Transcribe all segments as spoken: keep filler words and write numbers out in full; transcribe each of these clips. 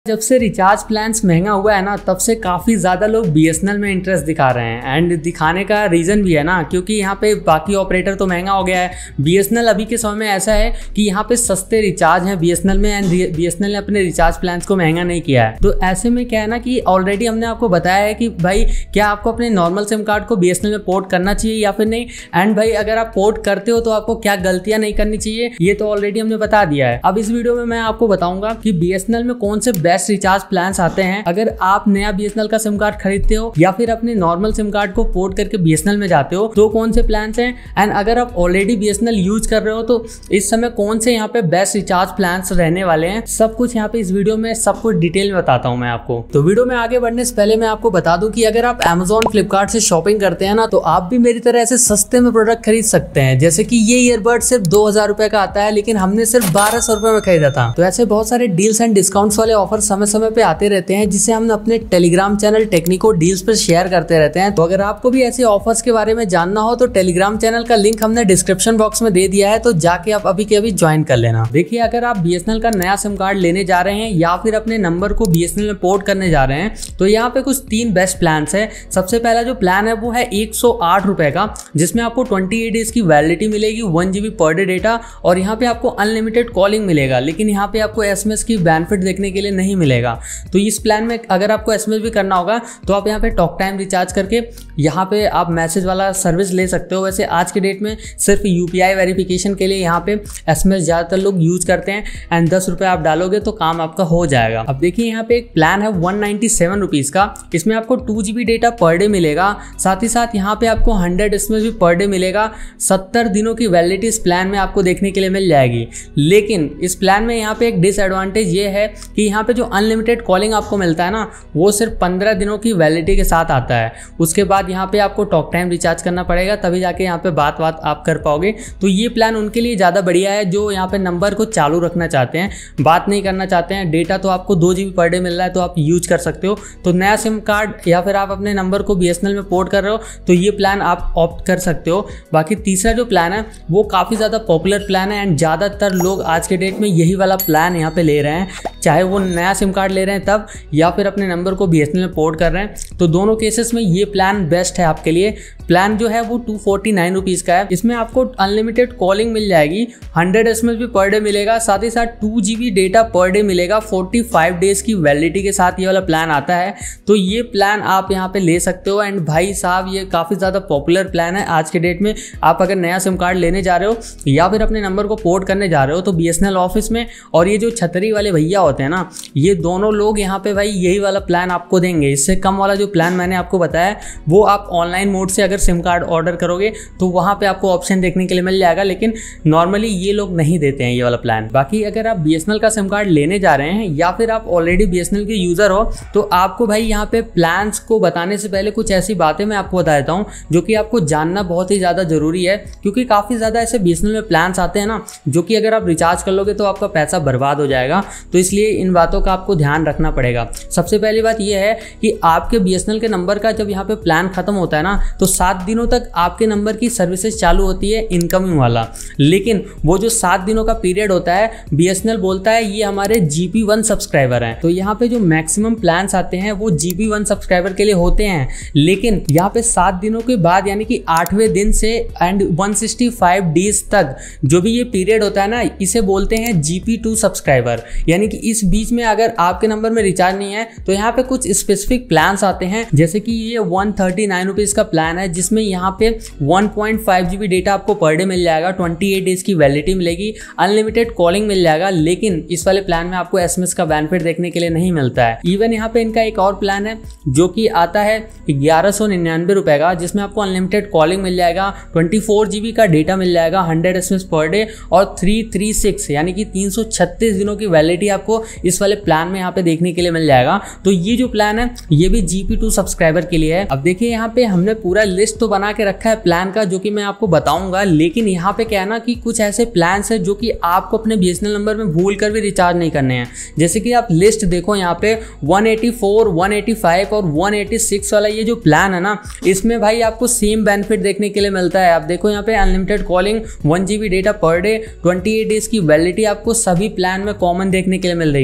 जब से recharge plans महंगा हुआ है ना, तब से काफ़ी ज़्यादा लोग बीएसएनएल में इंटरेस्ट दिखा रहे हैं। एंड दिखाने का रीज़न भी है ना, क्योंकि यहाँ पे बाकी ऑपरेटर तो महंगा हो गया है। बीएसएनएल अभी के समय में ऐसा है कि यहाँ पे सस्ते रिचार्ज हैं बीएसएनएल में, एंड बीएसएनएल ने अपने रिचार्ज प्लान्स को महंगा नहीं किया है। तो ऐसे में क्या है ना कि ऑलरेडी हमने आपको बताया है कि भाई क्या आपको अपने नॉर्मल सिम कार्ड को बीएसएनएल में पोर्ट करना चाहिए या फिर नहीं। एंड भाई अगर आप पोर्ट करते हो तो आपको क्या गलतियाँ नहीं करनी चाहिए, ये तो ऑलरेडी हमने बता दिया है। अब इस वीडियो में मैं आपको बताऊंगा कि बीएसएनएल में कौन से बेस्ट रिचार्ज प्लान आते हैं अगर आप नया बीएसएनएल का सिम कार्ड खरीदते हो या फिर अपने नॉर्मल सिम कार्ड को पोर्ट करके बीएसएनएल में जाते हो तो कौन से प्लान्स हैं। एंड अगर आप ऑलरेडी बीएसएनएल यूज कर रहे हो तो इस समय कौन से यहाँ पे बेस्ट रिचार्ज प्लान्स रहने वाले हैं, सब कुछ यहाँ पे इस वीडियो में सब कुछ डिटेल में बताता हूँ मैं आपको। तो वीडियो में आगे बढ़ने से पहले मैं आपको बता दूं कि अगर आप अमेजॉन फ्लिपकार्ट से शॉपिंग करते हैं ना, तो आप भी मेरी तरह ऐसे सस्ते में प्रोडक्ट खरीद सकते हैं। जैसे कि ये ईयरबड सिर्फ दो हजार रुपए का आता है, लेकिन हमने सिर्फ बारह सौ रुपए में खरीदा था। तो ऐसे बहुत सारे डील्स एंड डिस्काउंट्स वाले ऑफर समय समय पे आते रहते हैं, जिसे हम अपने टेलीग्राम चैनल टेक्निको डील्स पर शेयर करते रहते हैं। तो अगर आपको भी ऐसे ऑफर्स के बारे में जानना हो तो टेलीग्राम चैनल का लिंक हमने डिस्क्रिप्शन बॉक्स में दे दिया है, तो जाके आप अभी के अभी ज्वाइन कर लेना। देखिए, अगर आप बीएसएनएल का नया सिम कार्ड लेने जा रहे हैं या फिर अपने नंबर को बीएसएनएल में पोर्ट करने जा रहे हैं, तो यहाँ पे कुछ तीन बेस्ट प्लान है। सबसे पहला जो प्लान है वो है एक सौ आठ रुपए का, जिसमें आपको अट्ठाईस डेज की वैलिडिटी मिलेगी, one GB per day data, और यहाँ पे आपको अनलिमिटेड कॉलिंग मिलेगा। लेकिन यहाँ पे आपको एसएमएस की बेनिफिट देखने के लिए नहीं मिलेगा। तो इस प्लान में अगर आपको एसएमएस भी करना होगा तो आप यहाँ पे टॉक टाइम रिचार्ज करके यहाँ पे आप मैसेज वाला सर्विस ले सकते हो। वैसे आज के डेट में सिर्फ यूपीआई वेरिफिकेशन के लिए यहाँ पे एसएमएस ज़्यादातर लोग यूज करते हैं, एंड दस रुपये आप डालोगे तो काम आपका हो जाएगा। अब देखिए, यहाँ पे एक प्लान है वन नाइन्टी सेवन रुपीज़ का, इसमें आपको two GB data per day मिलेगा, साथ ही साथ यहाँ पे आपको हंड्रेड एसएमएस भी पर डे मिलेगा। सत्तर दिनों की वैलिडिटी इस प्लान में आपको देखने के लिए मिल जाएगी। लेकिन इस प्लान में यहाँ पे एक डिसएडवांटेज ये है कि यहाँ पे जो अनलिमिटेड कॉलिंग आपको मिलता है ना, वो सिर्फ पंद्रह दिनों की वैलिडिटी के साथ आता है। उसके बाद यहाँ पे आपको टॉक टाइम रिचार्ज करना पड़ेगा, तभी जाके यहाँ पे बात बात आप कर पाओगे। तो ये प्लान उनके लिए ज़्यादा बढ़िया है जो यहाँ पे नंबर को चालू रखना चाहते हैं, बात नहीं करना चाहते हैं। डेटा तो आपको दो जीबी पर डे मिल रहा है, तो आप यूज कर सकते हो। तो नया सिम कार्ड या फिर आप अपने नंबर को बीएसएनएल में पोर्ट कर रहे हो तो ये प्लान आप ऑप्ट कर सकते हो। बाकी तीसरा जो प्लान है वो काफ़ी ज़्यादा पॉपुलर प्लान है, एंड ज़्यादातर लोग आज के डेट में यही वाला प्लान यहाँ पे ले रहे हैं, चाहे वो नया सिम कार्ड ले रहे हैं तब या फिर अपने नंबर को बीएसएनएल में पोर्ट कर रहे हैं। तो दोनों केसेस में ये प्लान बेस्ट है आपके लिए। प्लान जो है वो टू फोर्टी नाइन रुपीज़ का है। इसमें आपको अनलिमिटेड कॉलिंग मिल जाएगी, हंड्रेड एसएमएस भी पर डे मिलेगा, साथ ही साथ two GB data per day मिलेगा, फोर्टी फाइव डेज की वैलिडिटी के साथ ये वाला प्लान आता है। तो ये प्लान आप यहाँ पे ले सकते हो। एंड भाई साहब, ये काफ़ी ज़्यादा पॉपुलर प्लान है आज के डेट में। आप अगर नया सिम कार्ड लेने जा रहे हो या फिर अपने नंबर को पोर्ट करने जा रहे हो तो बीएसएनएल ऑफिस में और ये जो छतरी वाले भैया होते हैं ना, ये दोनों लोग यहाँ पे भाई यही वाला प्लान आपको देंगे। इससे कम वाला जो प्लान मैंने आपको बताया वो आप ऑनलाइन मोड से अगर सिम कार्ड ऑर्डर करोगे तो वहाँ पे आपको ऑप्शन देखने के लिए मिल जाएगा, लेकिन नॉर्मली ये लोग नहीं देते हैं ये वाला प्लान। बाकी अगर आप बीएसएनएल का सिम कार्ड लेने जा रहे हैं या फिर आप ऑलरेडी बीएसएनएल के यूजर हो तो आपको भाई यहाँ पे प्लान्स को बताने से पहले कुछ ऐसी बातें मैं आपको बता देता हूँ जो कि आपको जानना बहुत ही ज़्यादा जरूरी है, क्योंकि काफ़ी ज़्यादा ऐसे बीएसएनएल में प्लान्स आते हैं ना जो कि अगर आप रिचार्ज कर लोगे तो आपका पैसा बर्बाद हो जाएगा। तो इसलिए इन बातों का आपको ध्यान रखना पड़ेगा। सबसे पहली बात यह है कि आपके बीएसएनएल के नंबर का जब यहाँ पे प्लान खत्म होता है ना, तो सात दिनों तक आपके नंबर की सर्विसेज चालू होती है इनकमिंग वाला। लेकिन वो जो सात दिनों का पीरियड होता है, बीएसएनएल बोलता है ये हमारे जीपी वन सब्सक्राइबर हैं। तो यहाँ पे जो मैक्सिमम प्लान्स आते हैं वो जीपी वन सब्सक्राइबर के लिए होते हैं। लेकिन यहाँ पे सात दिनों के बाद यानी कि आठवें दिन से and one sixty five days तक जो भी ये पीरियड होता है ना, इसे बोलते हैं जीपी टू सब्सक्राइबर। यानी कि इस बीच में अगर आपके नंबर में रिचार्ज नहीं है तो यहाँ पे कुछ स्पेसिफिक प्लान्स आते हैं, जैसे कि ये वन थर्टी नाइन रुपीज़ का प्लान है, जिसमें यहाँ पे one point five GB data आपको पर डे मिल जाएगा, अट्ठाईस डेज की वैलिडिटी मिलेगी, अनलिमिटेड कॉलिंग मिल जाएगा। लेकिन इस वाले प्लान में आपको एसएमएस का बेनिफिट देखने के लिए नहीं मिलता है। इवन यहाँ पे इनका एक और प्लान है जो कि आता है ग्यारह सौ निन्यानवे रुपए का, जिसमें आपको अनलिमिटेड कॉलिंग मिल जाएगा, ट्वेंटी फोर जीबी का डेटा मिल जाएगा, हंड्रेड एसएमएस पर डे और थ्री थ्री सिक्स यानी कि तीन सौ छत्तीस दिनों की वैलिडिटी आपको इस वाले प्लान में यहाँ पे देखने के लिए मिल जाएगा। तो ये जो प्लान है ये भी जीपी टू सब्सक्राइबर के लिए है। अब देखिए, यहाँ पे हमने पूरा लिस्ट तो बना के रखा है प्लान का, जो कि मैं आपको बताऊंगा। लेकिन यहाँ पे क्या है ना कि कुछ ऐसे प्लान्स है जो कि आपको अपने बीएसएनएल नंबर में भूल कर भी रिचार्ज नहीं करने हैं। जैसे कि आप लिस्ट देखो यहाँ पे one eighty four, one eighty five और वन एटी सिक्स वाला ये जो प्लान है ना, इसमें भाई आपको सेम बेनिफिट देखने के लिए मिलता है। आप देखो यहाँ पे unlimited calling, one GB data per day, twenty eight days की वैलिडिटी आपको सभी प्लान में कॉमन देखने के लिए मिल रही है।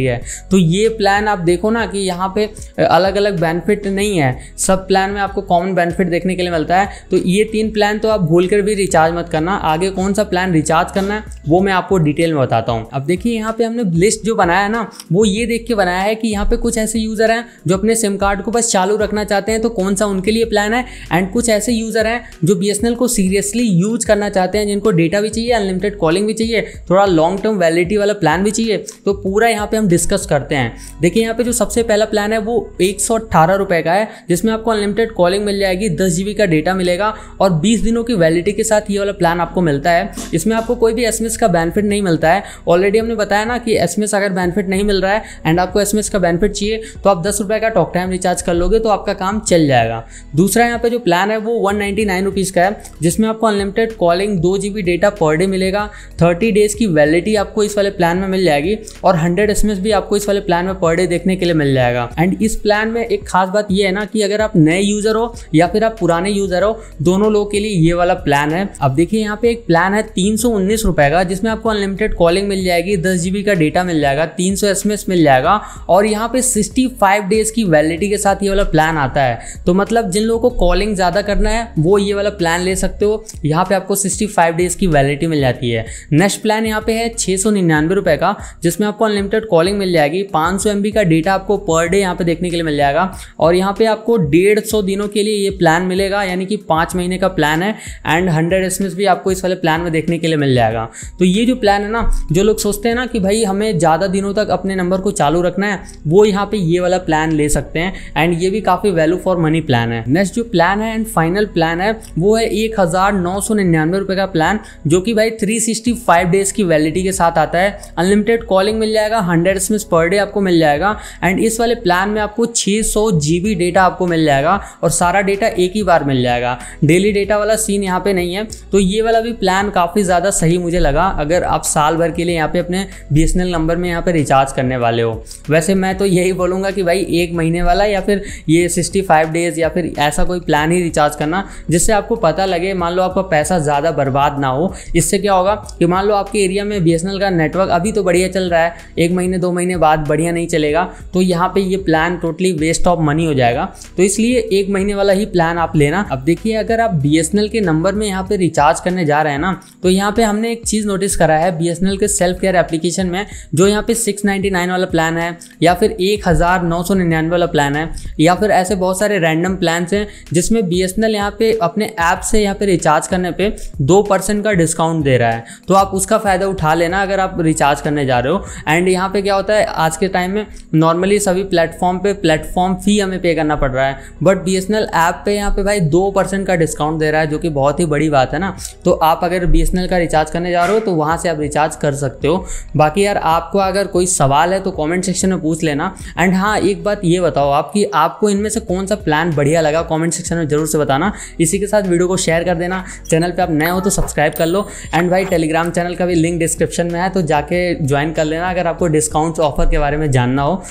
तो ये प्लान आप देखो ना कि यहाँ पे अलग अलग बेनिफिट नहीं है, सब प्लान में आपको कॉमन बेनिफिट देखने के लिए मिलता है। तो ये तीन प्लान तो आप भूल कर भी रिचार्ज मत करना। आगे कौन सा प्लान रिचार्ज करना है वो मैं आपको डिटेल में बताता हूँ। अब देखिए यहाँ पे हमने लिस्ट जो बनाया है ना वो ये देख के बनाया है कि यहाँ पे कुछ ऐसे यूजर हैं जो अपने सिम कार्ड को बस चालू रखना चाहते हैं, तो कौन सा उनके लिए प्लान है, एंड कुछ ऐसे यूजर हैं जो बीएसएनएल को सीरियसली यूज करना चाहते हैं, जिनको डेटा भी चाहिए, अनलिमिटेड कॉलिंग भी चाहिए, थोड़ा लॉन्ग टर्म वैलिडिटी वाला प्लान भी चाहिए। तो पूरा यहाँ पे हम डिस्कस करते हैं। देखिए यहाँ पे जो सबसे पहला प्लान है वो एक सौ अट्ठारह रुपए का है, जिसमें आपको अनलिमिटेड कॉलिंग मिल जाएगी, दस जीबी का डेटा मिलेगा और बीस दिनों की वैलिडिटी के साथ ये वाला प्लान आपको मिलता है। इसमें आपको कोई भी एसएमएस का बेनिफिट नहीं मिलता है। ऑलरेडी हमने बताया ना कि एसएमएस अगर बेनिफिट नहीं मिल रहा है एंड आपको एसएमएस का बेनिफिट चाहिए तो आप दस रुपए का टॉक टाइम रिचार्ज कर लोगे तो आपका काम चल जाएगा। दूसरा यहाँ पे जो प्लान है वो वन नाइन्टी नाइन रुपीज़ का है, जिसमें आपको अनलिमिटेड कॉलिंग, दो जीबी डेटा पर डे मिलेगा, थर्टी डेज की वैलिडिटी आपको इस वाले प्लान में मिल जाएगी और हंड्रेड एसएमएस भी आपको इस वाले प्लान में पर डे देखने के लिए मिल जाएगा। एंड इस प्लान में एक खास बात ये है ना कि अगर आप नए यूजर हो या फिर आप पुराने यूजर हो, दोनों लोगों के लिए ये वाला प्लान है। अब देखिए यहाँ पे एक प्लान है तीन सौ उन्नीस रुपए का, जिसमें आपको अनलिमिटेड कॉलिंग मिल जाएगी, दस जीबी का डेटा मिल जाएगा, तीन सौ एसएमएस मिल जाएगा और यहाँ पे सिक्सटी फाइव डेज की वैलिडिटी के साथ ये वाला प्लान आता है। तो मतलब जिन लोगों को कॉलिंग ज्यादा करना है वो ये वाला प्लान ले सकते हो। यहाँ पे आपको सिक्सटी फाइव डेज की वैलिडिटी मिल जाती है। नेक्स्ट प्लान यहाँ पे है छह सौ निन्यानवे रुपए का, जिसमें आपको अनलिमिटेड कॉलिंग मिल जाएगी, पाँच सौ एमबी का डेटा आपको पर डे यहाँ पे देखने के लिए मिल जाएगा और यहाँ पे आपको डेढ़ सौ दिनों के लिए ये प्लान मिलेगा, यानी कि पाँच महीने का प्लान है एंड हंड्रेड एसएमएस भी आपको इस वाले प्लान में देखने के लिए मिल जाएगा। तो ये जो प्लान है ना, जो लोग सोचते हैं ना कि भाई हमें ज़्यादा दिनों तक अपने नंबर को चालू रखना है, वो यहाँ पे ये वाला प्लान ले सकते हैं एंड ये भी काफ़ी वैल्यू फॉर मनी प्लान है। नेक्स्ट जो प्लान है एंड फाइनल प्लान है वो है एक हज़ार नौ सौ निन्यानवे रुपये का प्लान, जो कि भाई थ्री सिक्सटी फाइव डेज की वैलिडिटी के साथ आता है। अनलिमिटेड कॉलिंग मिल जाएगा, हंड्रेड एसएमएस पर डे आपको मिल जाएगा एंड इस वाले प्लान में आपको छः सौ जीबी डेटा आपको मिल जाएगा और सारा डेटा एक ही बार मिल जाएगा। डेली डेटा वाला सीन यहाँ पे नहीं है। तो ये वाला भी प्लान काफ़ी ज़्यादा सही मुझे लगा अगर आप साल भर के लिए यहाँ पे अपने बीएसएनएल नंबर में यहाँ पे रिचार्ज करने वाले हो। वैसे मैं तो यही बोलूँगा कि भाई एक महीने वाला या फिर ये सिक्सटी फाइव डेज या फिर ऐसा कोई प्लान ही रिचार्ज करना, जिससे आपको पता लगे, मान लो आपका पैसा ज़्यादा बर्बाद ना हो। इससे क्या होगा कि मान लो आपके एरिया में बीएसएनएल का नेटवर्क अभी तो बढ़िया चल रहा है, एक महीने दो महीने बाद बढ़िया नहीं चलेगा, तो यहाँ पे ये plan totally waste of money हो जाएगा। तो इसलिए एक महीने वाला ही प्लान आप लेना। अब देखिए अगर आप बीएसएनएल के नंबर में यहाँ पे रिचार्ज करने जा रहे हैं ना, तो यहाँ पे हमने एक चीज़ नोटिस करा है बीएसएनएल के सेल्फ केयर एप्लीकेशन में, जो यहाँ पे सिक्स नाइन्टी नाइन वाला प्लान है या फिर एक हज़ार नौ सौ निन्यानवे वाला प्लान है या फिर ऐसे बहुत सारे रैंडम प्लान्स हैं जिसमें बीएसएनएल यहाँ पे अपने ऐप से यहाँ पे रिचार्ज करने पे दो परसेंट का डिस्काउंट दे रहा है। तो आप उसका फ़ायदा उठा लेना अगर आप रिचार्ज करने जा रहे हो। एंड यहाँ पे क्या होता है, आज के टाइम में नॉर्मली सभी प्लेटफॉर्म पे प्लेटफॉर्म फी हमें पे करना पड़ रहा है, बट बीएसएनएल ऐप पे यहाँ पे भाई दो परसेंट का डिस्काउंट दे रहा है, जो कि बहुत ही बड़ी बात है ना। तो आप अगर बीएसएनएल का रिचार्ज करने जा रहे हो तो वहाँ से आप रिचार्ज कर सकते हो। बाकी यार आपको अगर कोई सवाल है तो कमेंट सेक्शन में पूछ लेना। एंड हाँ, एक बात ये बताओ आप कि आपको इनमें से कौन सा प्लान बढ़िया लगा, कमेंट सेक्शन में जरूर से बताना। इसी के साथ वीडियो को शेयर कर देना। चैनल पे आप नए हो तो सब्सक्राइब कर लो एंड भाई टेलीग्राम चैनल का भी लिंक डिस्क्रिप्शन में है, तो जाके ज्वाइन कर लेना अगर आपको डिस्काउंट ऑफर के बारे में जानना हो।